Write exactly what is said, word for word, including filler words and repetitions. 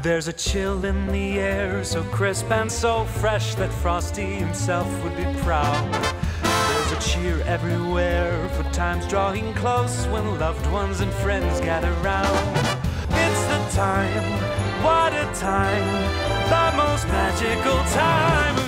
There's a chill in the air, so crisp and so fresh that Frosty himself would be proud. There's a cheer everywhere for times drawing close when loved ones and friends gather round. It's the time, what a time, the most magical time of